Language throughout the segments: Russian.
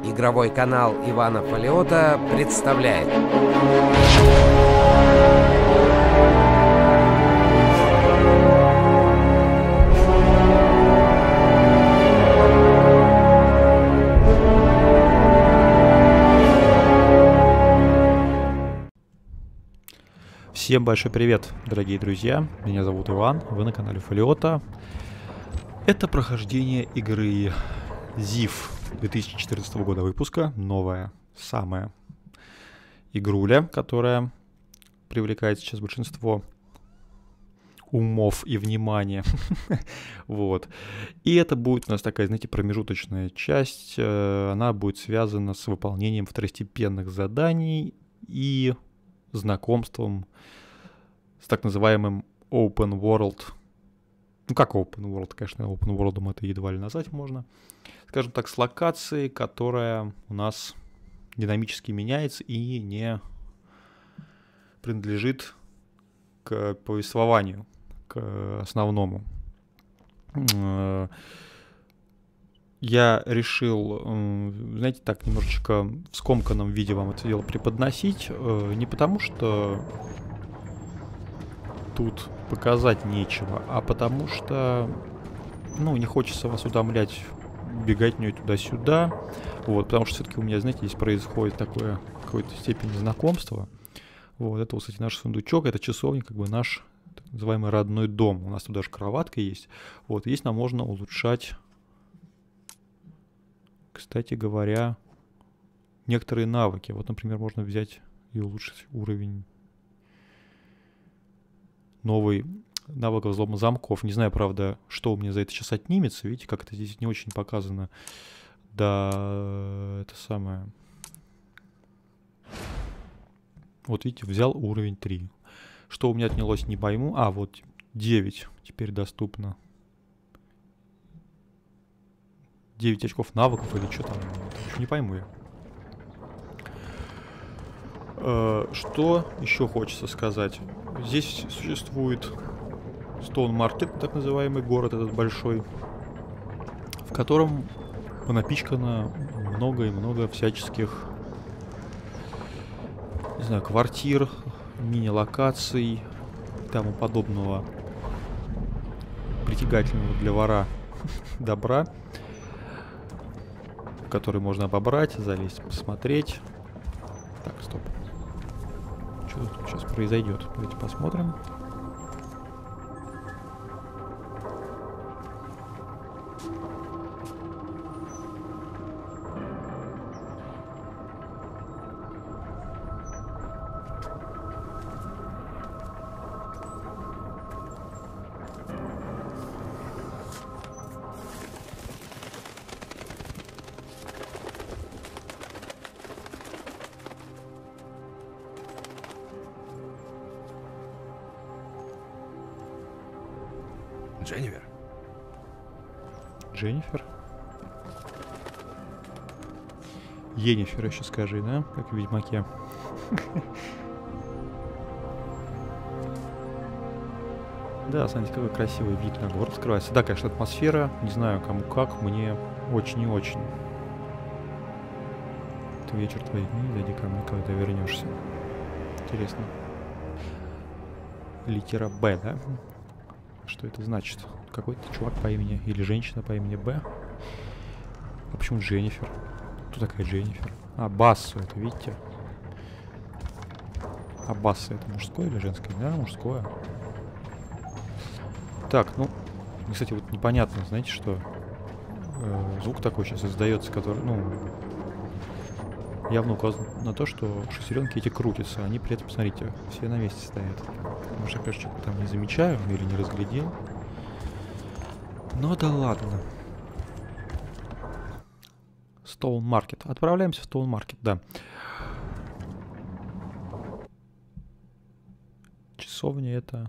Игровой канал Ивана Фолиота представляет. Всем большой привет, дорогие друзья. Меня зовут Иван, вы на канале Фолиота. Это прохождение игры ZIF 2014 года выпуска. Новая, самая игруля, которая привлекает сейчас большинство умов и внимания. Вот. И это будет у нас такая, знаете, промежуточная часть. Она будет связана с выполнением второстепенных заданий и знакомством с так называемым Open World. Ну как Open World, конечно, Open World это едва ли назвать можно. Скажем так, с локацией, которая у нас динамически меняется и не принадлежит к повествованию, к основному. Я решил, знаете, так немножечко в скомканном виде вам это дело преподносить. Не потому, что тут показать нечего, а потому что, ну, не хочется вас утомлять, бегать мне туда-сюда. Вот, потому что все-таки у меня, знаете, здесь происходит такое в какой-то степени знакомство. Вот, это, кстати, наш сундучок, это часовня, как бы наш так называемый родной дом. У нас тут даже кроватка есть. Вот, здесь нам можно улучшать, кстати говоря, некоторые навыки. Вот, например, можно взять и улучшить уровень новый навык взлома замков. Не знаю, правда, что у меня за это сейчас отнимется. Видите, как это здесь не очень показано. Да, это самое. Вот видите, взял уровень 3. Что у меня отнялось, не пойму. А, вот 9 теперь доступно. 9 очков навыков или что там. Еще не пойму я. Что еще хочется сказать? Здесь существует Stone Market, так называемый город этот большой, в котором понапичкано много и много всяческих, не знаю, квартир, мини-локаций и тому подобного притягательного для вора добра, который можно обобрать, залезть, посмотреть. Так, стоп. Что тут сейчас произойдет? Давайте посмотрим. Дженнифер? Дженнифер? Енифер еще скажи, да? Как в Ведьмаке. Да, смотрите, какой красивый вид на город открывается. Да, конечно, атмосфера. Не знаю, кому как. Мне очень и очень. Ты вечер твоих дней, зайди ко мне, когда ты вернешься. Интересно. Литера Б, да? Что это значит? Какой-то чувак по имени или женщина по имени Б. А почему Дженнифер? Кто такая Дженнифер? А, Бассо это, видите? А Бассо это мужское или женское? Да, мужское. Так, ну, кстати, вот непонятно, знаете, что звук такой сейчас издается, который, ну, явно указан на то, что шестеренки эти крутятся. Они при этом, смотрите, все на месте стоят. Может, я, конечно, что-то там не замечаю или не разглядел. Ну да ладно. Stone Market. Отправляемся в Stone Market, да. Часовня это...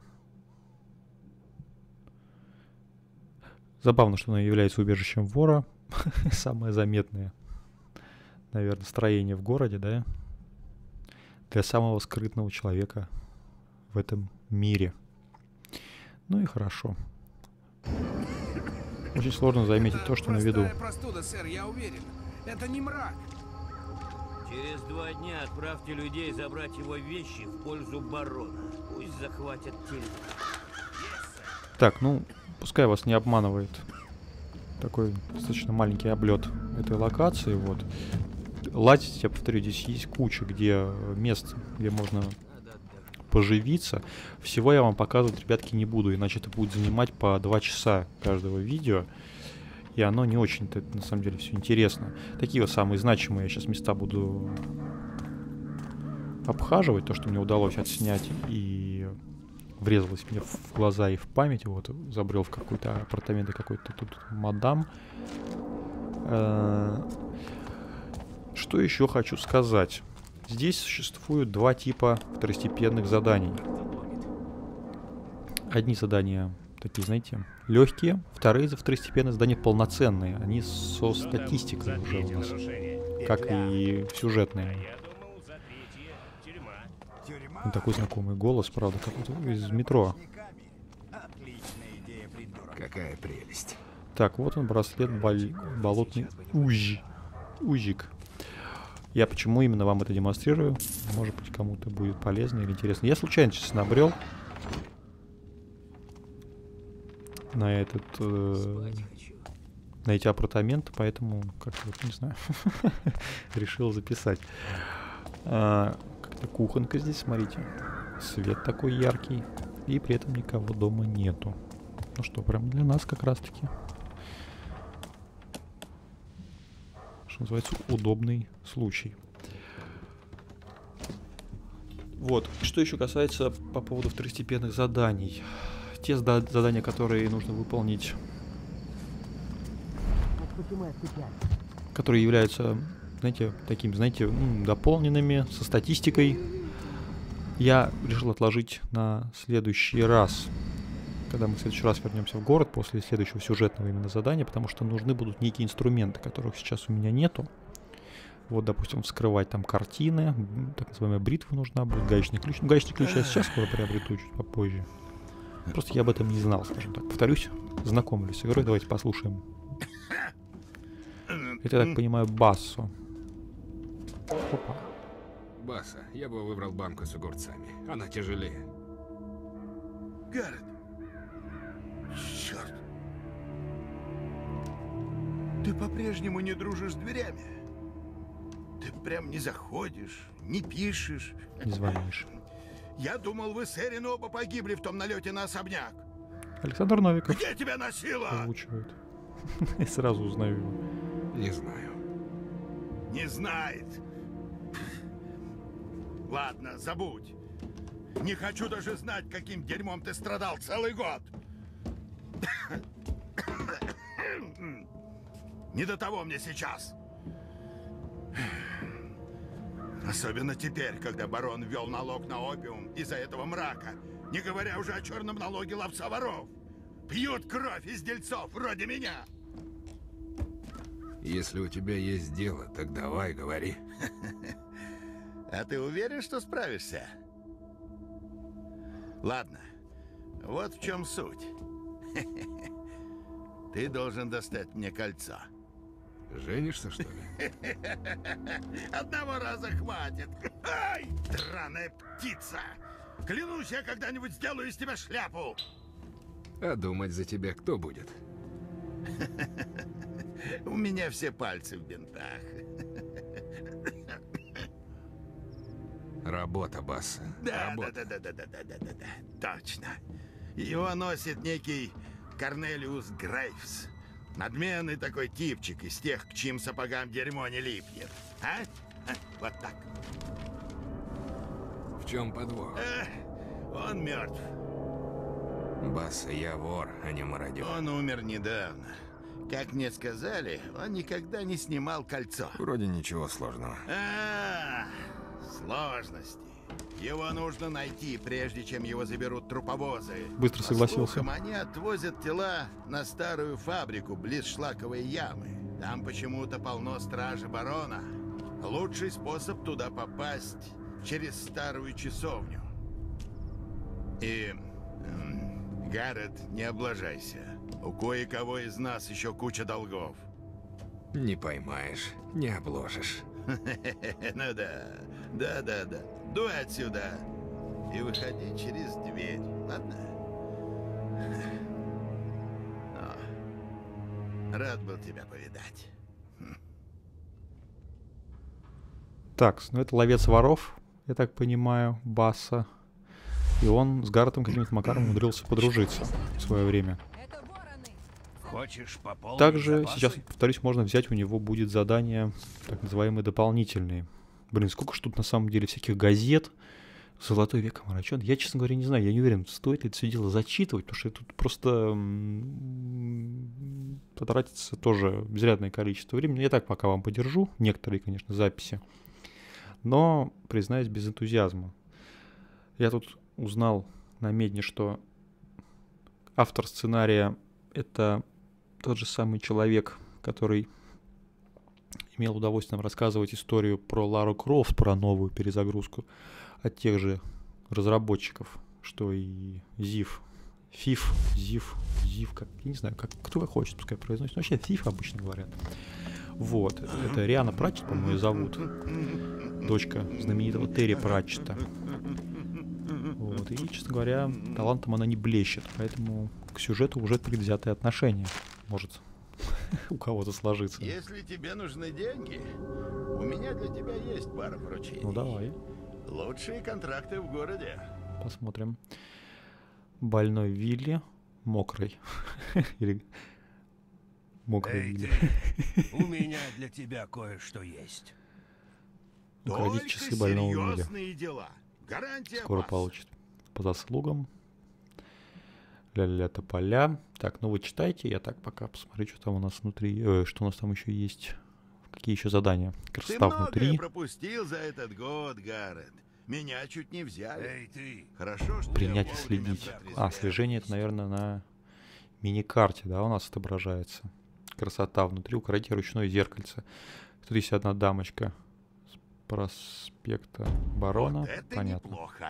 Забавно, что она является убежищем вора. Самое заметное, наверное, строение в городе, да? Для самого скрытного человека в этом мире. Ну и хорошо. Очень сложно заметить то, что на виду. Простуда, сэр, я уверен. Это не мрак. Через 2 дня отправьте людей забрать его вещи в пользу барона. Пусть захватят телефон. Так, ну, пускай вас не обманывает такой достаточно маленький облет этой локации, вот. Лазить, я повторю, здесь есть куча мест, где можно поживиться. Всего я вам показывать, ребятки, не буду, иначе это будет занимать по 2 часа каждого видео. И оно не очень-то, на самом деле, все интересно. Такие вот самые значимые я сейчас места буду обхаживать. То, что мне удалось отснять и врезалось мне в глаза и в память. Вот, забрел в какой-то апартаменты какой-то тут мадам. Что еще хочу сказать? Здесь существуют 2 типа второстепенных заданий. Одни задания такие, знаете, легкие, второстепенные задания полноценные. Они со статистикой уже у нас, как и сюжетные. Ну, такой знакомый голос, правда, какой-то из метро. Какая прелесть. Так, вот он, браслет болотный узик. Я почему именно вам это демонстрирую? Может быть, кому-то будет полезно или интересно. Я случайно, честно, набрел на на эти апартаменты, поэтому как-то вот, не знаю, решил записать. Как-то кухонка здесь, смотрите, свет такой яркий, и при этом никого дома нету. Ну что, прям для нас как раз-таки, что называется, удобный случай. Вот, что еще касается по поводу второстепенных заданий. Те задания, которые нужно выполнить, которые являются, знаете, такими, знаете, дополненными, со статистикой, я решил отложить на следующий раз, когда мы в следующий раз вернемся в город после следующего сюжетного именно задания, потому что нужны будут некие инструменты, которых сейчас у меня нету. Вот, допустим, вскрывать там картины, так называемая бритва нужна будет, гаечный ключ. Ну, гаечный ключ я сейчас скоро приобрету, чуть попозже. Просто я об этом не знал, скажем так. Повторюсь, знакомлюсь с игрой, давайте послушаем. Это, я так понимаю, Бассо. Опа. Баса, я бы выбрал банку с огурцами. Она тяжелее. Гаррет! Черт! Ты по-прежнему не дружишь с дверями? Ты прям не заходишь, не пишешь. Не звонишь. Я думал, вы с Эрин оба погибли в том налете на особняк. Александр Новиков Где тебя носило? озвучивает. И сразу узнаю его. Не знаю. Не знает. Ладно, забудь. Не хочу даже знать, каким дерьмом ты страдал целый год. Не до того мне сейчас. Особенно теперь, когда барон ввел налог на опиум из-за этого мрака, не говоря уже о черном налоге ловца воров. Пьют кровь из дельцов, вроде меня. Если у тебя есть дело, так давай, говори. А ты уверен, что справишься? Ладно, вот в чем суть. Ты должен достать мне кольцо. Женишься, что ли? Одного раза хватит. Ай, драная птица! Клянусь, я когда-нибудь сделаю из тебя шляпу. А думать за тебя кто будет? У меня все пальцы в бинтах. Работа, Басса. Да, Работа. да. Точно. Его носит некий Корнелиус Грейвс. Надменный такой типчик из тех, к чьим сапогам дерьмо не липнет. А? Вот так. В чем подвох? Он мертв. Басса, я вор, а не мародер. Он умер недавно. Как мне сказали, он никогда не снимал кольцо. Вроде ничего сложного. Сложности. Его нужно найти, прежде чем его заберут труповозы. Быстро По согласился. слухам, они отвозят тела на старую фабрику близ шлаковой ямы. Там почему-то полно стражи барона. Лучший способ туда попасть через старую часовню. И... Гаррет, не облажайся. У кое-кого из нас еще куча долгов. Не поймаешь, не обложишь. Ну да, да. Дуй отсюда и выходи через дверь, ладно? Рад был тебя повидать. Так, ну это ловец воров, я так понимаю, Басса. И он с Гарретом каким-то макаром умудрился подружиться в свое время. Хочешь пополнить Также запасы? сейчас, повторюсь, можно взять, у него будет задание, так называемые дополнительные. Блин, сколько ж тут на самом деле всяких газет. Золотой век омрачен. Я, честно говоря, не знаю, я не уверен, стоит ли это все дело зачитывать, потому что тут просто потратится тоже изрядное количество времени. Я так пока вам подержу некоторые, конечно, записи, но, признаюсь, без энтузиазма. Я тут узнал на медне, что автор сценария — это тот же самый человек, который имел удовольствие нам рассказывать историю про Лару Крофт, про новую перезагрузку от тех же разработчиков, что и Зив, как, я не знаю, как, кто хочет, пускай произносит, но вообще Зив обычно говорят. Вот, это Риана Пратчетт, по-моему, ее зовут, дочка знаменитого Терри Пратчетта. Вот, и, честно говоря, талантом она не блещет, поэтому к сюжету уже предвзятое отношение может у кого-то сложиться. Если тебе нужны деньги, у меня для тебя есть пара поручений. Ну давай. Лучшие контракты в городе. Посмотрим. Больной Вилли, мокрый. Или мокрый Эй, Вилли. ты, у меня для тебя кое-что есть. Украдить Только часы больного Вилли. серьезные дела. Гарантия Скоро пас. получит по заслугам. Ля-ля тополя. Так, ну вы читайте, я так пока посмотрю, что там у нас внутри, что у нас там еще есть. Какие еще задания? Ты Красота многое внутри. пропустил за этот год, Гаррет. Меня чуть не взяли. Эй, ты, Хорошо, что Принять я и вовремя следить. протрезвел. А, слежение это, наверное, на мини-карте, да, у нас отображается. Красота внутри, укройте ручное зеркальце. Тут есть одна дамочка с проспекта Барона. Вот это Понятно. неплохо.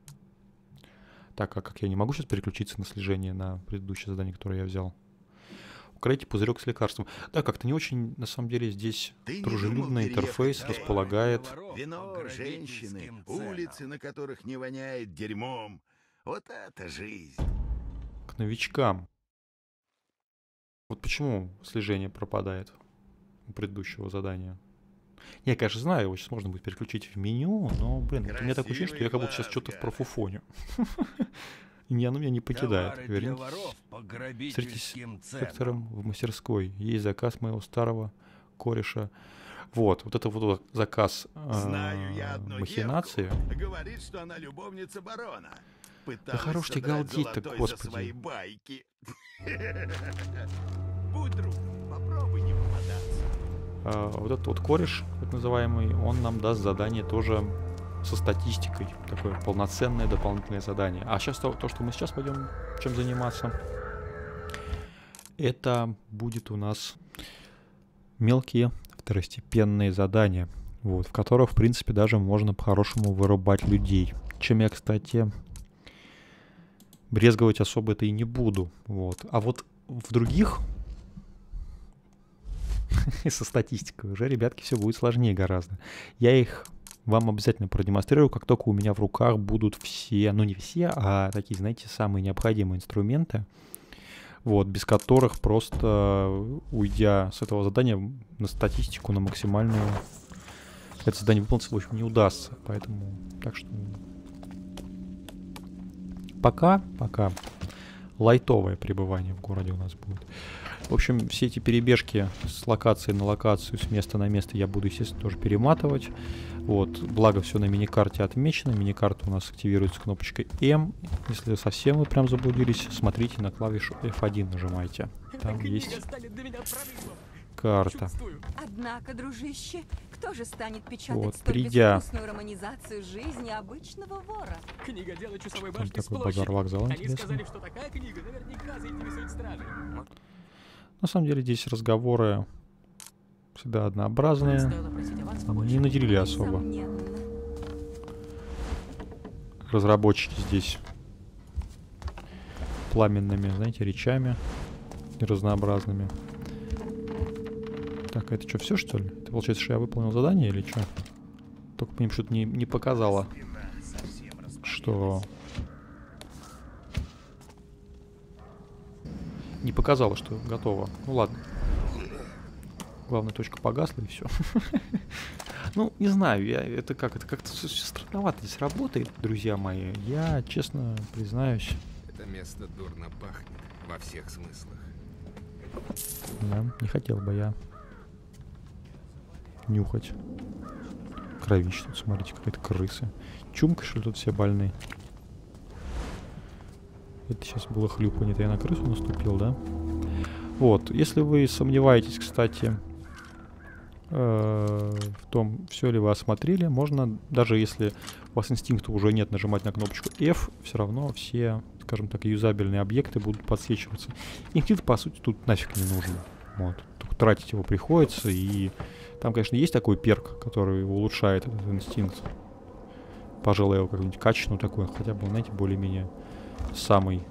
Так, а как я не могу сейчас переключиться на слежение на предыдущее задание, которое я взял? Укройте пузырек с лекарством. Да, как-то не очень, на самом деле, здесь Ты не дружелюбный думал интерфейс переехать в располагает. Вино, женщины, улицы, на которых не воняет дерьмом. Вот это жизнь. К новичкам. Вот почему слежение пропадает у предыдущего задания? Я, конечно, знаю, его сейчас можно будет переключить в меню, но, блин, вот у меня такое ощущение, что я как будто сейчас что-то профуфоню. И оно меня не покидает. товары для воров по грабительским ценам. Сектором в мастерской. Есть заказ моего старого кореша. Вот это вот заказ Знаю я одну махинации. девку, говорит, что она любовница барона. Пыталась хорош ты содрать галдеть-то, золотой господи. за свои байки. Будь другом, попробуй не попадаться. Вот этот вот кореш, так называемый, он нам даст задание тоже со статистикой. Такое полноценное дополнительное задание. А сейчас то, что мы сейчас пойдем чем заниматься, это будет у нас мелкие второстепенные задания, вот, в которых, в принципе, даже можно по-хорошему вырубать людей. Чем я, кстати, брезговать особо это и не буду. Вот. А вот в других со статистикой уже, ребятки, все будет сложнее гораздо. Я их вам обязательно продемонстрирую, как только у меня в руках будут все, ну не все, а такие, знаете, самые необходимые инструменты, вот, без которых просто, уйдя с этого задания на статистику, на максимальную, это задание выполнить, в общем, не удастся. Поэтому, так что пока лайтовое пребывание в городе у нас будет. В общем, все эти перебежки с локации на локацию, с места на место я буду, естественно, тоже перематывать. Вот, благо все на миникарте отмечено. Миникарта у нас активируется кнопочкой М. Если совсем вы прям заблудились, смотрите на клавишу F1 нажимайте. Там есть карта. Однако, дружище, кто же станет печатать Вот, столь придя. безвкусную романизацию жизни обычного вора? Книга «Дело часовой Там башни» с такой площади. базар вокзал Они интересный. сказали, что такая книга наверняка заинтересует стражей. На самом деле здесь разговоры всегда однообразные. Стоило просить аванс побольше. Не наделили особо. Несомненно. Разработчики здесь пламенными, знаете, речами и разнообразными. Так, это что, все что ли? Это получается, что я выполнил задание или что? Только мне что-то не показало, что... Не показало, что готово. Ну ладно. Главная точка погасла и все. Ну, не знаю, это как-то странновато здесь работает, друзья мои. Я, честно признаюсь. Это место дурно пахнет во всех смыслах. Да, не хотел бы я нюхать. Кровище тут, смотрите, какие-то крысы. Чумка, что ли, тут все больные? Это сейчас было хлюпанье, это я на крысу наступил, да? Вот, если вы сомневаетесь, кстати, в том, все ли вы осмотрели, можно, даже если у вас инстинкта уже нет, нажимать на кнопочку F, все равно все, скажем так, юзабельные объекты будут подсвечиваться. Инстинкт, по сути, тут нафиг не нужен. Вот. Только тратить его приходится, и там, конечно, есть такой перк, который улучшает этот инстинкт. Пожалуй, я его как-нибудь качну такой, хотя бы, знаете, более-менее самый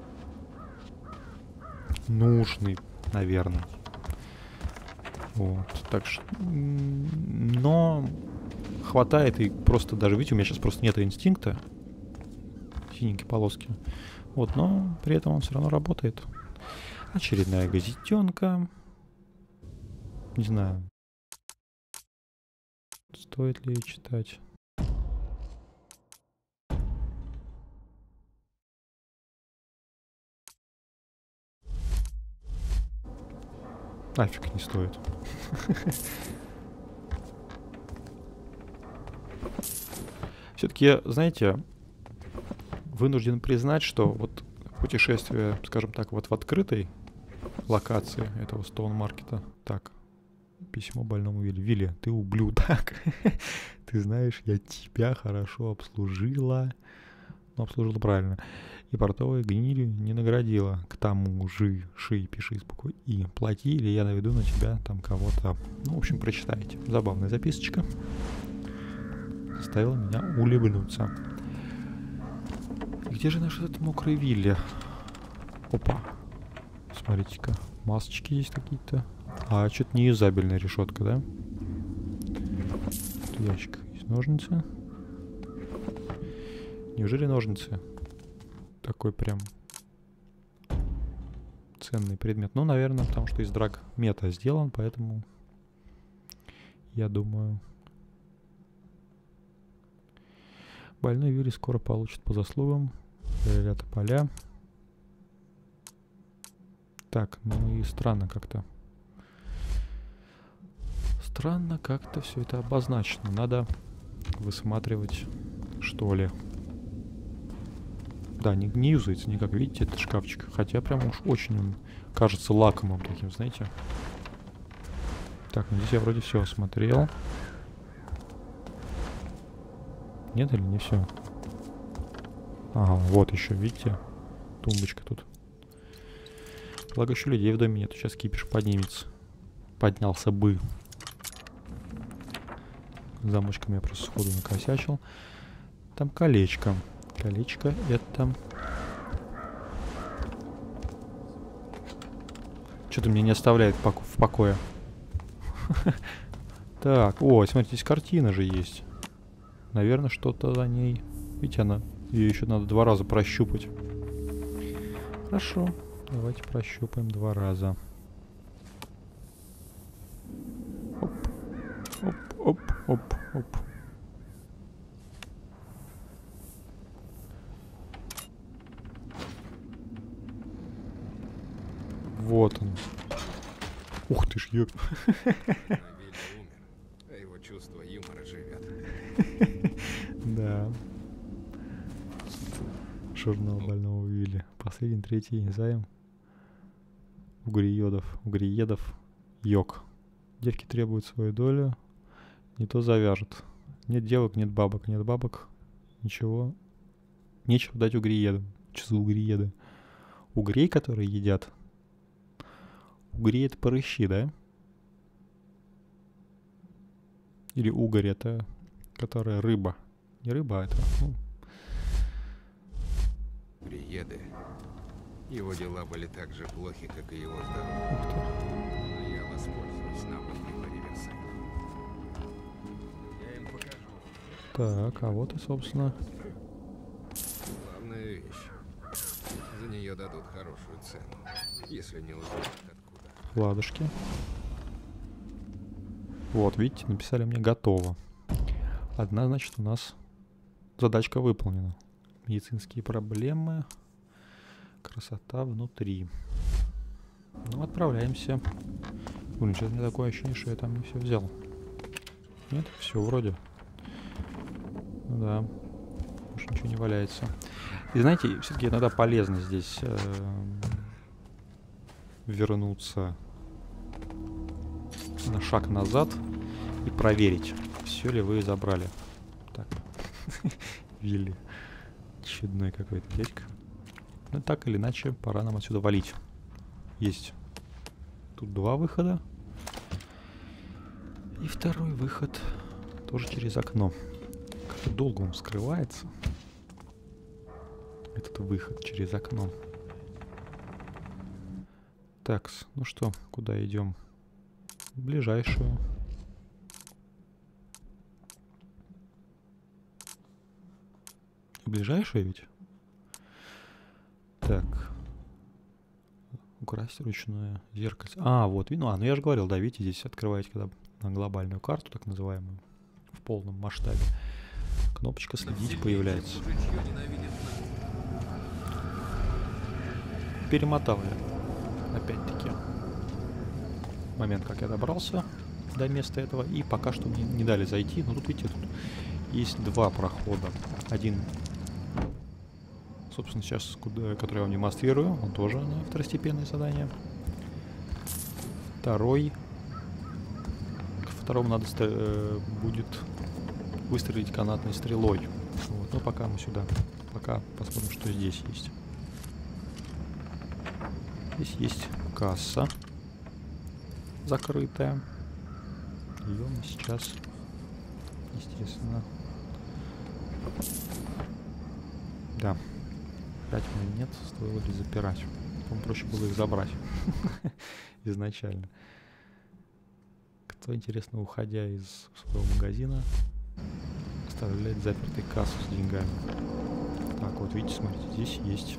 нужный, наверное. Вот, так что... Но хватает, и просто даже, видите, у меня сейчас просто нет инстинкта. Синенькие полоски. Вот, но при этом он все равно работает. Очередная газетенка. Не знаю, стоит ли ее читать. Нафиг не стоит. Все-таки, знаете, вынужден признать, что вот путешествие, скажем так, вот в открытой локации этого стоун-маркета. Так, письмо больному Вилли. Вилли, ты ублюдок. Ты знаешь, я тебя хорошо обслужила. Ну, обслужила правильно. И портовой гнилью не наградила. К тому же, пиши с буквой И. Плати, или я наведу на тебя там кого-то. Ну, в общем, прочитайте. Забавная записочка. Заставила меня улыбнуться. Где же наш этот мокрый Вилли? Опа. Смотрите-ка. Масочки есть какие-то. А, что-то неюзабельная решетка, да? Тут ящик. Есть ножницы. Неужели ножницы? Такой прям ценный предмет. Ну, наверное, потому что из драг-мета сделан, поэтому я думаю... Больной Вилли скоро получит по заслугам. Ребята, поля. Так, ну и странно как-то. Странно как-то все это обозначено. Надо высматривать, что ли. Да, не юзается никак, видите, этот шкафчик. Хотя прям уж очень он кажется лакомым таким, знаете. Так, ну здесь я вроде все осмотрел. Нет или не все? Ага, вот еще, видите? Тумбочка тут. Благо еще людей в доме нет, сейчас кипиш поднимется. Поднялся бы. Замочком я просто сходу накосячил. Там колечко. Колечко это... Что-то меня не оставляет в покое. Так, о, смотрите, здесь картина же есть. Наверное, что-то за ней. Видите, она... Ее еще надо 2 раза прощупать. Хорошо. Давайте прощупаем 2 раза. Оп. Оп, оп, оп, оп. Вот он. Ух ты ж, ёп. Вилли умер, а его чувство юмора живет. Да. Журнал больного Вилли. Последний 3-й займ. Угриедов. Йог. Девки требуют свою долю. Не то завяжут. Нет девок, нет бабок. Нет бабок. Ничего. Нечего дать угриедам. Что за угриеды? Угрей, которые едят. Угри — это прыщи, да? Или угорь — это которая рыба. Не рыба, а это... Ну. Приеды. Его дела были так же плохи, как и его здоровье. Но я Воспользуюсь навыкой по реверсу. Я им покажу. Так, а вот и, собственно, Главная вещь. За нее дадут хорошую цену, если не узнают откуда. ладушки. Вот, видите, написали мне готово. Одна, значит, у нас задачка выполнена. Медицинские проблемы. Красота внутри. Ну, отправляемся. Блин, сейчас у меня такое ощущение, что я там не все взял. Нет, все вроде. Ну да. Уж ничего не валяется. И знаете, все-таки иногда полезно здесь вернуться на шаг назад и проверить, все ли вы забрали. Так. Вилли. Чудной какой-то дядька. Ну, так или иначе, пора нам отсюда валить. Есть тут 2 выхода. И второй выход тоже через окно. Как-то долго он скрывается. Этот выход через окно. Так, ну что, куда идем? В ближайшую. В ближайшую ведь? Так. Украсть ручное зеркальце. А, вот, ну я же говорил, да, видите, здесь открываете, когда на глобальную карту, так называемую, в полном масштабе, кнопочка «Следить» появляется. Перемотал я, опять-таки, момент, как я добрался до места этого, и пока что мне не дали зайти, но тут, видите, тут есть 2 прохода. Один, собственно, сейчас, который я вам демонстрирую, он тоже на второстепенное задание. Второй, к второму надо будет выстрелить канатной стрелой. Вот. Но пока мы сюда, пока посмотрим, что здесь есть. Здесь есть касса закрытая. Ее мы сейчас, естественно, да, 5 монет стоило ли запирать. По-моему, проще было их забрать изначально. Кто, интересно, уходя из своего магазина, оставляет запертой кассу с деньгами. Так, вот видите, смотрите, здесь есть.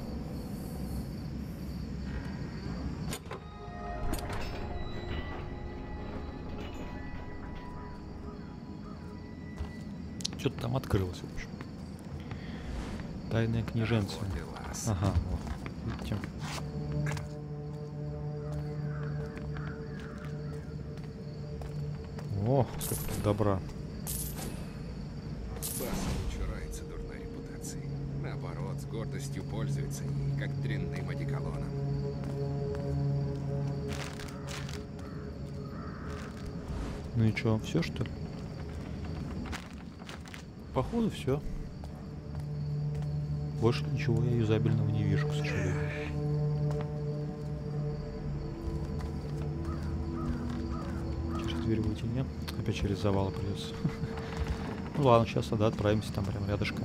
Что-то там открылось, в общем. Тайная книженция. Ага, вот. Видите? О, сколько тут добра. Бас не чурается дурной репутации. Наоборот, с гордостью пользуется ей, как дрянным одеколоном. Ну и что, все что ли? Походу все. Больше ничего я юзабельного не вижу, к сожалению. Через дверь выйти нет. Опять через завал придется. Ну ладно, сейчас тогда отправимся там прям рядышком.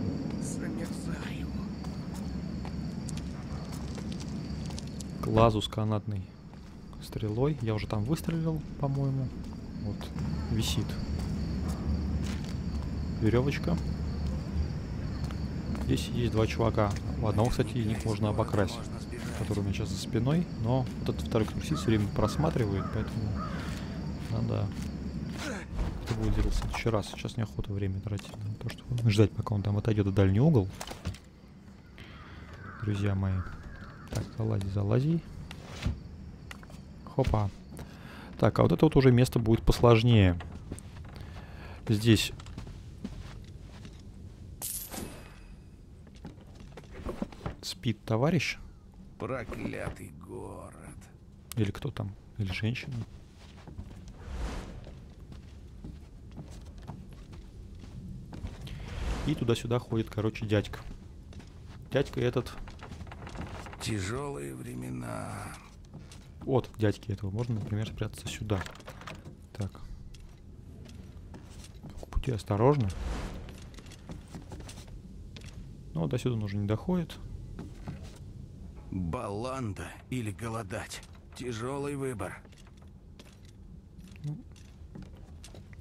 К лазу с канатной стрелой. Я уже там выстрелил, по-моему. Вот, висит веревочка. Здесь есть 2 чувака. У одного, кстати, из них можно обокрасть, который у меня сейчас за спиной. Но вот этот второй крутит все время просматривает, поэтому надо это будет делать в следующий раз. Сейчас неохота время тратить на то, чтобы ждать, пока он там отойдет в дальний угол. Друзья мои. Так, залази, залази. Хопа. Так, а вот это вот уже место будет посложнее. Здесь спит товарищ. Проклятый город. Или кто там? Или женщина. И туда-сюда ходит, короче, дядька. Дядька этот... Тяжелые времена. От дядьки этого можно, например, спрятаться сюда. Так. По пути осторожно. Ну, до сюда уже не доходит. Баланда или голодать. Тяжелый выбор.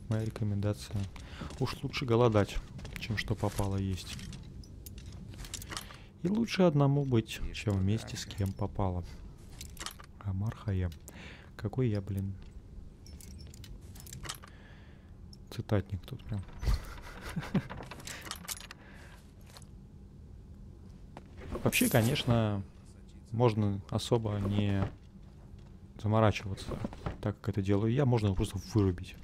моя рекомендация. Уж лучше голодать, чем что попало есть. И лучше одному быть, чем вместе с кем попало. Амар Хаям. Какой я, блин. Цитатник тут прям. Вообще, конечно, можно особо не заморачиваться, так как это делаю я, можно его просто вырубить.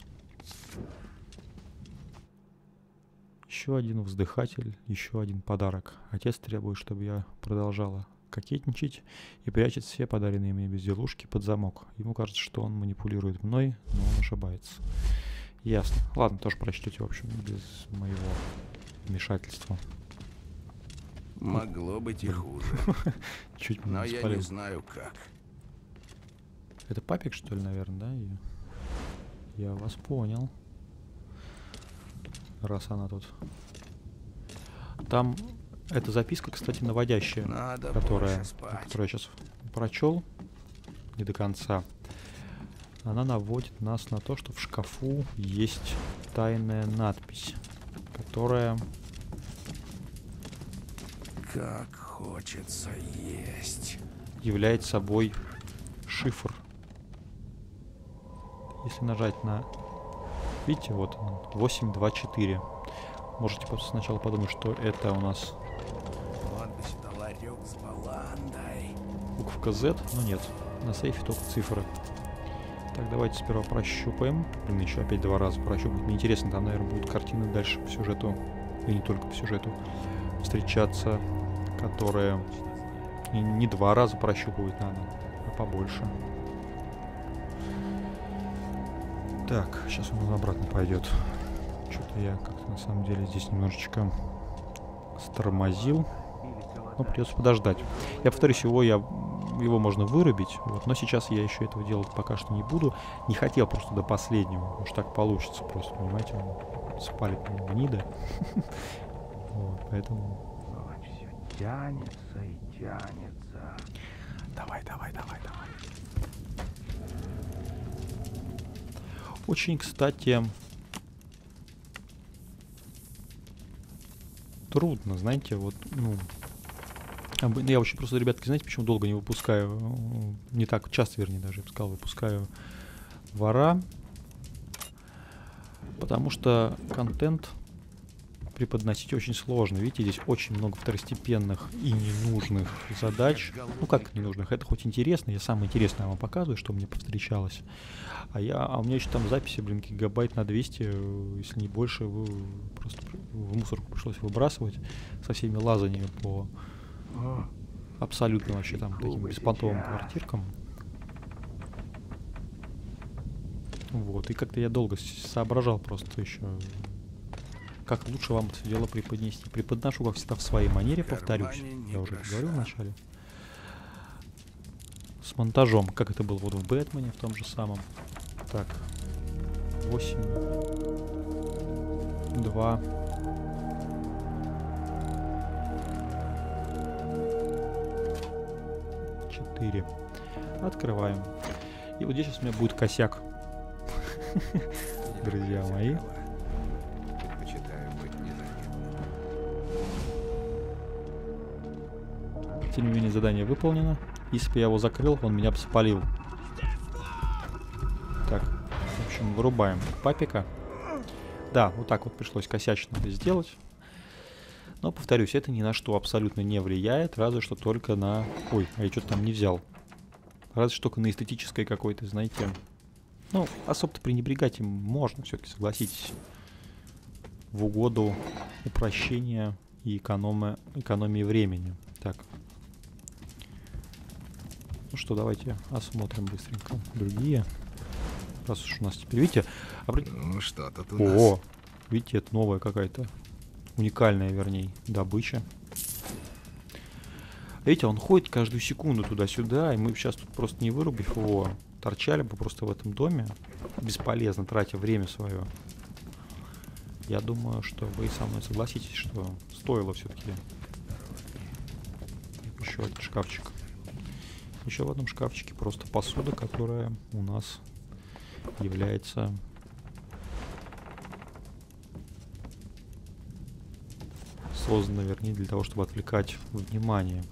Еще один вздыхатель, еще один подарок. Отец требует, чтобы я продолжала кокетничать и прячет все подаренные мне безделушки под замок. Ему кажется, что он манипулирует мной, но он ошибается. Ясно. Ладно, тоже прочтете, в общем, без моего вмешательства. Могло быть и хуже. Чуть Но не я спалил. не знаю как. Это папик, что ли, наверное, да? Я вас понял. Раз она тут. Там эта записка, кстати, наводящая, Надо которую больше спать. я сейчас прочел не до конца. Она наводит нас на то, что в шкафу есть тайная надпись, которая... Как хочется есть. является собой шифр. Если нажать на... Видите, вот он, 824. Можете просто сначала подумать, что это у нас Вот бы сюда ларек с баландой. буковка Z, но нет. На сейфе только цифры. Так, давайте сперва прощупаем. Блин, еще опять 2 раза прощупать. Мне интересно, там, наверное, будут картины дальше по сюжету, и не только по сюжету, встречаться, которые не 2 раза прощупывать надо, а побольше. Так, сейчас он обратно пойдет. Что-то я как-то на самом деле здесь немножечко стормозил. Но придется подождать. Я повторюсь, его можно вырубить, вот, но сейчас я еще этого делать пока что не буду. Не хотел просто до последнего. Уж так получится просто, понимаете, он спалит мне гнида. Вот, поэтому... Все тянется и тянется. Давай. Очень, кстати, трудно, знаете, вот, ну, я вообще просто, ребятки, знаете, почему долго не выпускаю, не так часто, вернее, даже, я бы сказал, выпускаю вора, потому что контент преподносить очень сложно. Видите, здесь очень много второстепенных и ненужных задач. Ну как ненужных? Это хоть интересно, я самое интересное вам показываю, что мне повстречалось. А у меня еще там записи, блин, гигабайт на 200, если не больше, просто в мусорку пришлось выбрасывать со всеми лазаниями по абсолютно вообще там таким беспонтовым квартиркам. Вот, и как-то я долго соображал просто еще, как лучше вам это дело преподнести. Преподношу, как всегда, в своей манере, повторюсь. Я уже это говорил вначале. С монтажом, как это было вот в Бэтмене, в том же самом. Так. 8. 2. 4. Открываем. И вот здесь сейчас у меня будет косяк. Друзья мои. Предпочитаю быть незаметным. Тем не менее, задание выполнено. Если бы я его закрыл, он меня бы спалил. Так, в общем, вырубаем папика. Да, вот так вот пришлось косячно это сделать. Но, повторюсь, это ни на что абсолютно не влияет, разве что только на... Ой, а я что-то там не взял. Разве что только на эстетическое какое-то, знаете... Ну, особо-то пренебрегать им можно, все-таки, согласитесь. В угоду упрощения и экономии времени. Так. Ну что, давайте осмотрим быстренько другие. Раз уж у нас теперь, видите... Ну, что тут у О, нас? видите, это новая какая-то, уникальная, вернее, добыча. Видите, он ходит каждую секунду туда-сюда, и мы сейчас тут просто не вырубив его, торчали бы просто в этом доме, бесполезно тратя время свое. Я думаю, что вы со мной согласитесь, что стоило все-таки. Еще один шкафчик. Еще в одном шкафчике просто посуда, которая у нас является создано, вернее, для того, чтобы отвлекать внимание.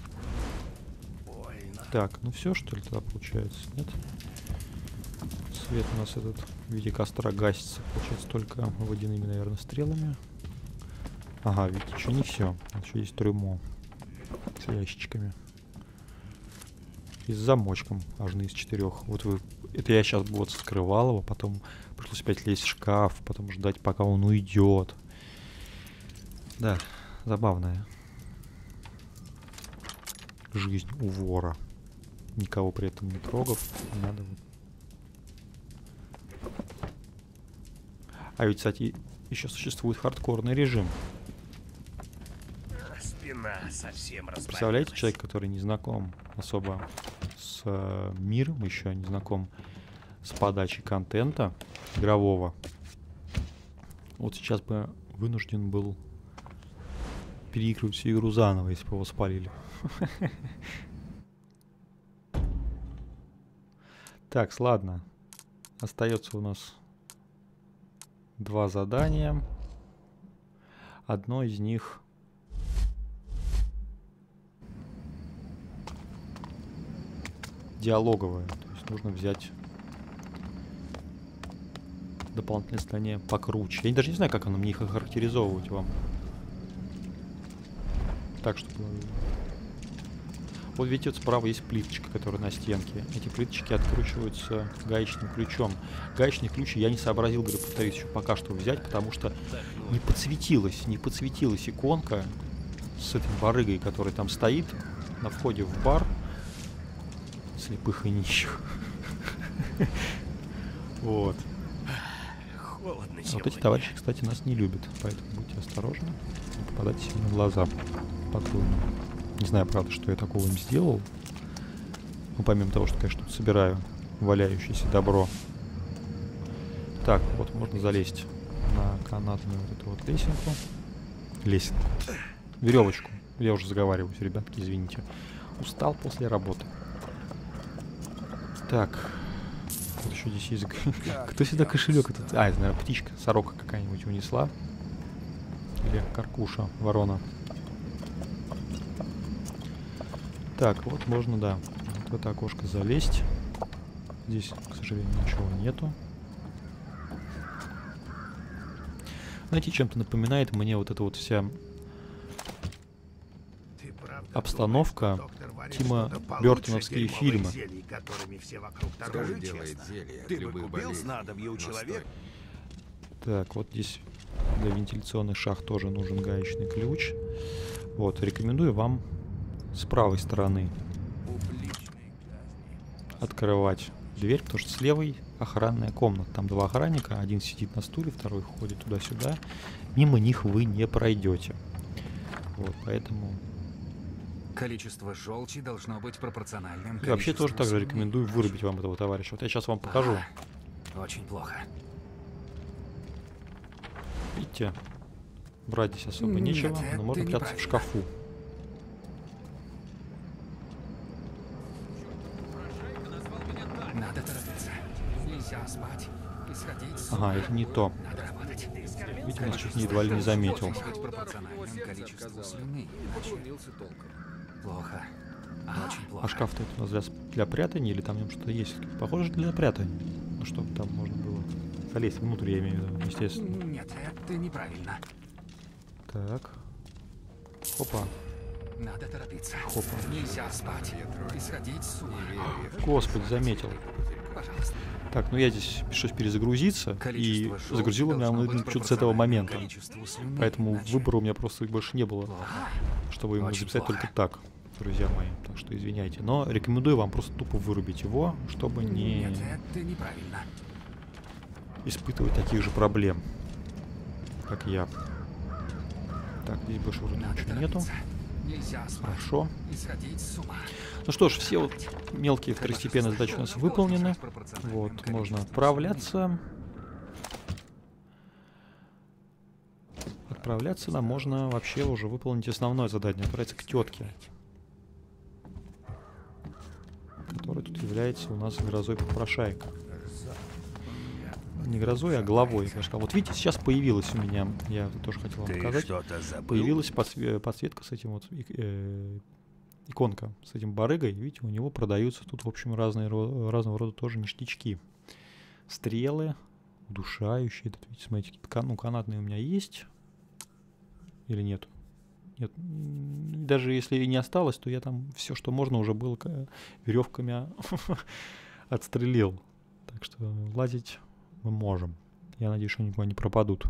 Так, ну все, что ли, тогда получается? Нет? Свет у нас этот в виде костра гасится, получается, только водяными, наверное, стрелами. Ага, ведь еще не все. Еще есть трюмо с ящичками. И с замочком, аж из 4. Вот вы... Это я сейчас вот скрывал его, потом пришлось опять лезть в шкаф, потом ждать, пока он уйдет. Да, забавная жизнь у вора. Никого при этом не трогав. Надо вот. А ведь, кстати, еще существует хардкорный режим. Спина совсем разболелась. Представляете, человек, который не знаком особо с миром, еще не знаком с подачей контента игрового, вот сейчас бы вынужден был переигрывать всю игру заново, если бы его спалили. Так, ладно. Остается у нас 2 задания. Одно из них диалоговое. То есть нужно взять дополнительное здание покруче. Я даже не знаю, как оно мне их охарактеризовывать вам. Так, чтобы... Вот видите, вот справа есть плиточка, которая на стенке. Эти плиточки откручиваются гаечным ключом. Гаечный ключ я не сообразил, говорю, повторюсь, еще пока что взять, потому что не подсветилась иконка с этим барыгой, который там стоит на входе в бар. Слепых и нищих. Вот. Холодно Вот сегодня. эти товарищи, кстати, нас не любят, поэтому будьте осторожны. Не попадайте себе на глаза патрульным. Не знаю, правда, что я такого им сделал. Ну, помимо того, что, конечно, тут собираю валяющееся добро. Так, вот можно залезть на канатную вот эту вот лесенку. Веревочку. Я уже заговариваюсь, ребятки, извините. Устал после работы. Так. Вот еще здесь есть... Кто сюда кошелек этот? А, это, наверное, птичка, сорока какая-нибудь унесла. Или каркуша, ворона. Так, вот можно, да, вот в это окошко залезть. Здесь, к сожалению, ничего нету. Знаете, чем-то напоминает мне вот эта вот вся обстановка Тима Бёртоновские фильмы. Скажи, делает зелье от Ты бы любых купил болезней, снадобье у но человека? Так, вот здесь для вентиляционных шахт тоже нужен гаечный ключ. Вот, рекомендую вам с правой стороны открывать дверь, потому что с левой охранная комната. Там 2 охранника, один сидит на стуле, второй ходит туда-сюда. Мимо них вы не пройдете. Вот, поэтому... Количество желчи должно быть пропорциональным. И вообще тоже также слюны. рекомендую вырубить вам этого товарища. Вот я сейчас вам покажу. Очень плохо. Видите, брать здесь особо Нет, нечего, это но можно прятаться в неправильно. шкафу. Надо торопиться. Нельзя спать. Исходить с Ага, это не то. Надо работать. Видите, нас чуть едва ли не заметил. Быть пропорциональным количеству слюны. Иначе плохо. Очень плохо. А шкаф-то это у нас для прятания или там в нем что-то есть? Похоже, для прятания. Ну, чтобы там можно было залезть внутрь, я имею в виду, естественно. Нет, это неправильно. Так. Хопа. Надо торопиться. Хопа. Нельзя спать. Исходить с ума. Господи, заметил. Пожалуйста. Так, ну я здесь пришлось перезагрузиться, и Количество желчи загрузил меня должно он быть что-то с этого пропорциональным момента. количеству слюны, Поэтому иначе выбора у меня просто больше не было, плохо. чтобы ему Очень записать плохо. только так, друзья мои. Так что извиняйте. Но рекомендую вам просто тупо вырубить его, чтобы не Нет, это неправильно. испытывать таких же проблем, как я. Так, здесь больше уже Надо ничего нету. торопиться. Нельзя спать. Хорошо. Исходить с ума. Ну что ж, все вот мелкие второстепенные задачи у нас выполнены. Вот, можно отправляться. Отправляться нам можно вообще уже выполнить основное задание. Отправиться к тетке, которая тут является у нас грозой попрошайка. не грозой, а головой. Я сказал, вот видите, сейчас появилась у меня, я тоже хотел вам показать, появилась подсветка с этим вот, иконка с этим барыгой. Видите, у него продаются тут, в общем, разного рода тоже ништячки. Стрелы, удушающие. Тут, видите, смотрите, канатные у меня есть. Или нет? Нет. Даже если и не осталось, то я там все, что можно, уже было веревками отстрелил. Так что лазить мы можем. Я надеюсь, что никуда не пропадут.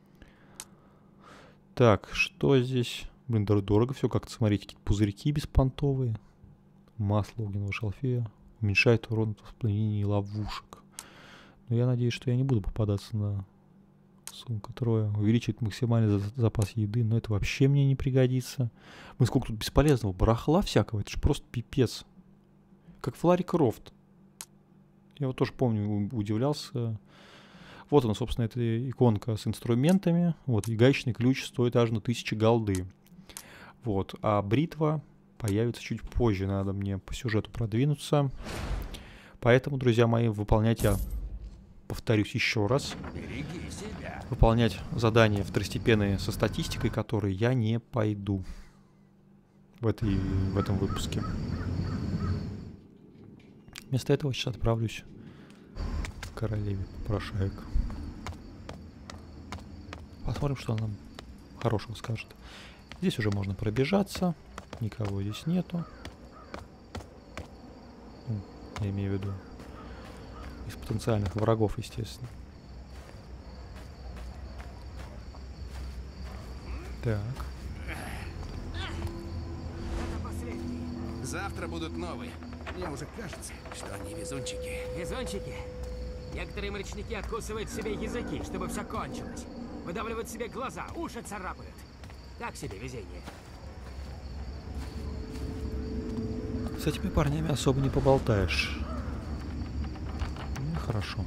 Так, что здесь? Блин, дорого все как-то. Смотрите, какие-то пузырьки беспонтовые. Масло огненного шалфея. Уменьшает урон от воспламенения ловушек. Но я надеюсь, что я не буду попадаться на сумка трое. Увеличивает максимальный запас еды. Но это вообще мне не пригодится. Мы сколько тут бесполезного барахла всякого. Это же просто пипец. Как в Ларри Крофт. Я вот тоже помню, удивлялся. Вот она, собственно, эта иконка с инструментами. Вот, и гаечный ключ стоит аж на 1000 голды. Вот, а бритва появится чуть позже. Надо мне по сюжету продвинуться. Поэтому, друзья мои, выполнять я, повторюсь еще раз, выполнять задания второстепенные со статистикой, которые я не пойду в этом выпуске. Вместо этого сейчас отправлюсь к королеве попрошаек. Посмотрим, что она нам хорошего скажет. Здесь уже можно пробежаться. Никого здесь нету. Я имею в виду из потенциальных врагов, естественно. Так. Завтра будут новые. Мне уже кажется, что они везунчики. Везунчики. Некоторые морячники откусывают себе языки, чтобы все кончилось. Выдавливают себе глаза, уши царапают. Так себе везение. С этими парнями особо не поболтаешь. Ну, хорошо.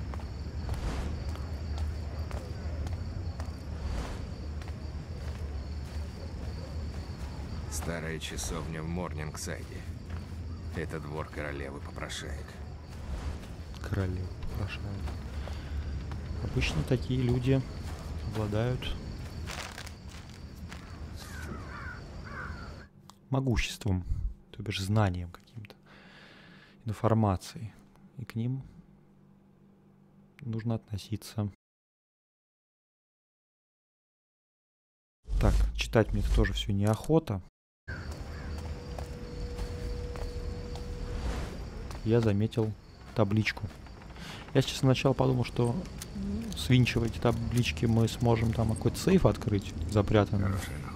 Старая часовня в Морнингсайде. Это двор королевы попрошаек. Королева попрошаек. Обычно такие люди обладают могуществом, то бишь знанием каким-то, информацией. И к ним нужно относиться. Так, читать мне это тоже все неохота. Я заметил табличку. Я сейчас сначала подумал, что свинчивая эти таблички мы сможем там какой-то сейф открыть, запрятанный.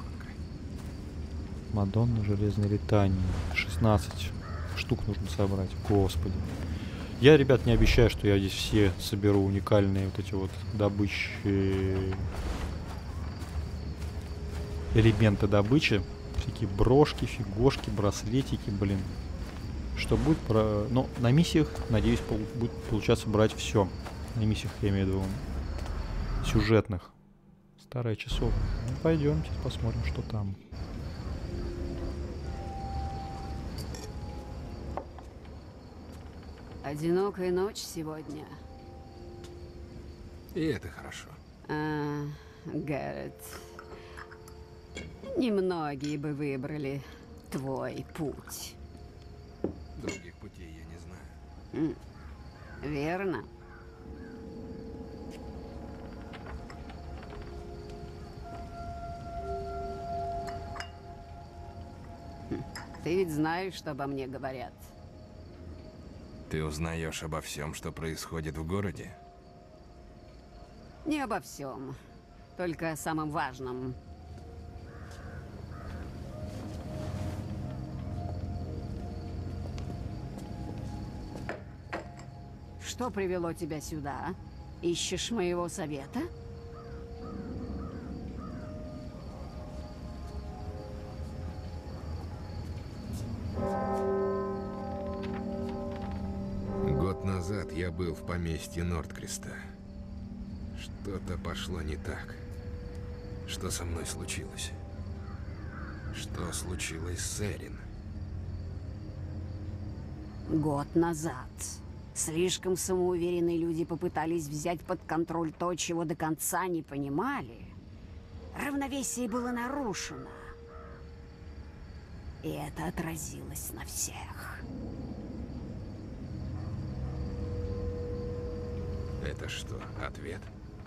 Мадонна железной летании. 16 штук нужно собрать. Господи. Я, ребят, не обещаю, что я здесь все соберу уникальные вот эти вот добычи, элементы добычи. Всякие брошки, фигошки, браслетики, блин. Что будет про... Ну, на миссиях, надеюсь, будет получаться брать все. На миссиях, я имею в виду, сюжетных. Старая часовня. Ну, пойдемте, посмотрим, что там. Одинокая ночь сегодня. И это хорошо. Гаррет. Немногие бы выбрали твой путь. Других путей я не знаю. Верно. Ты ведь знаешь, что обо мне говорят. Ты узнаешь обо всем, что происходит в городе? Не обо всем, только о самом важном. Что привело тебя сюда? Ищешь моего совета? Год назад я был в поместье Нордкреста. Что-то пошло не так. Что со мной случилось? Что случилось с Эрин? Год назад. Слишком самоуверенные люди попытались взять под контроль то, чего до конца не понимали. Равновесие было нарушено. И это отразилось на всех. Это что, ответ?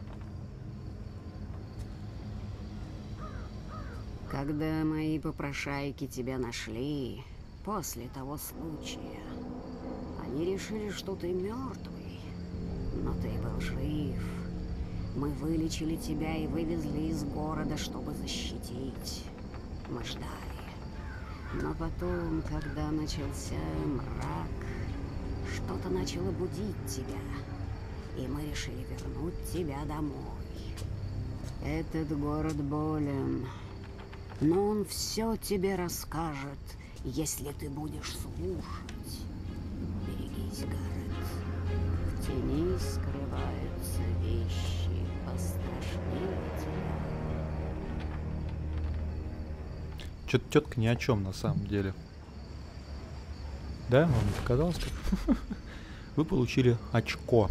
Когда мои попрошайки тебя нашли, после того случая, они решили, что ты мертвый, но ты был жив. Мы вылечили тебя и вывезли из города, чтобы защитить. Мы ждали. Но потом, когда начался мрак, что-то начало будить тебя, и мы решили вернуть тебя домой. Этот город болен, но он все тебе расскажет, если ты будешь слушать. Берегись, Гаррет. В тени скрываются вещи пострашнее тебя. Что-то тетка ни о чем на самом деле. Да, вам не показалось так? Вы получили очко.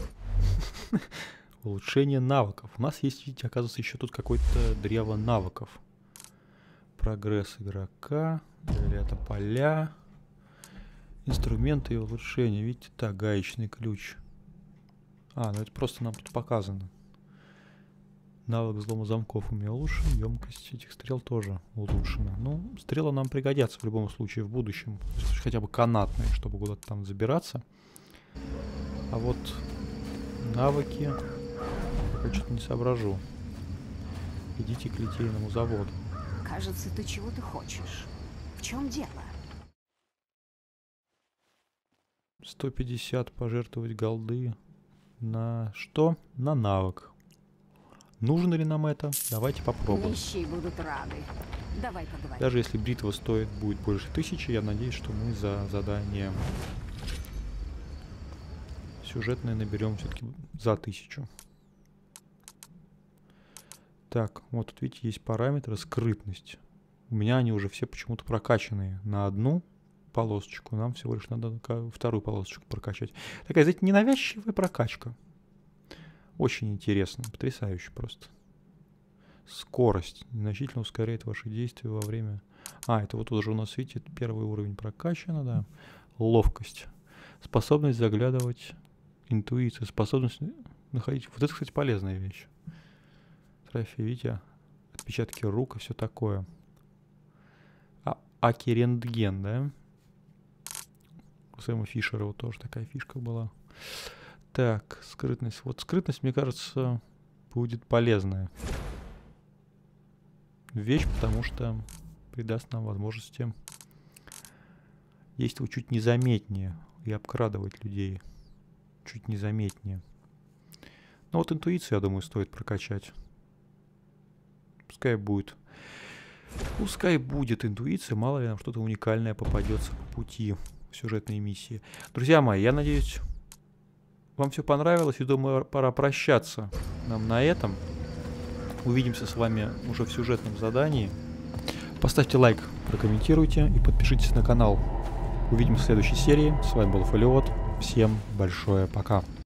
Улучшение навыков. У нас есть, видите, оказывается, еще тут какое-то древо навыков. Прогресс игрока. Это поля. Инструменты и улучшения. Видите, так, гаечный ключ. А, ну это просто нам тут показано. Навык взлома замков у меня улучшен. Емкость этих стрел тоже улучшена. Ну, стрелы нам пригодятся в любом случае в будущем. Хотя бы канатные, чтобы куда-то там забираться. А вот навыки пока что-то не соображу. Идите к литейному заводу. Кажется, ты чего-то хочешь. В чем дело? 150 пожертвовать голды. На что? На навык. Нужно ли нам это? Давайте попробуем. Нищие будут рады. Давай поговорим. Даже если бритва стоит будет больше 1000, я надеюсь, что мы за задание сюжетное наберем все-таки за 1000. Так, вот тут видите, есть параметры скрытность. У меня они уже все почему-то прокачанные на одну полосочку. Нам всего лишь надо вторую полосочку прокачать. Такая, знаете, ненавязчивая прокачка. Очень интересно, потрясающе просто. Скорость значительно ускоряет ваши действия во время... А, это вот уже у нас, видите, первый уровень прокачано, да. Ловкость. Способность заглядывать. Интуиция. Способность находить... Вот это, кстати, полезная вещь. Трофей, видите? Отпечатки рук и все такое. Аки-рентген, да? У Сэма Фишера вот тоже такая фишка была. Так, скрытность. Вот скрытность, мне кажется, будет полезная вещь, потому что придаст нам возможности действовать чуть незаметнее и обкрадывать людей чуть незаметнее. Ну вот интуицию, я думаю, стоит прокачать. Пускай будет. Пускай будет интуиция, мало ли нам что-то уникальное попадется по пути в сюжетной миссии. Друзья мои, я надеюсь, вам все понравилось, и думаю, пора прощаться нам на этом. Увидимся с вами уже в сюжетном задании. Поставьте лайк, прокомментируйте и подпишитесь на канал. Увидимся в следующей серии. С вами был Фолиот. Всем большое пока.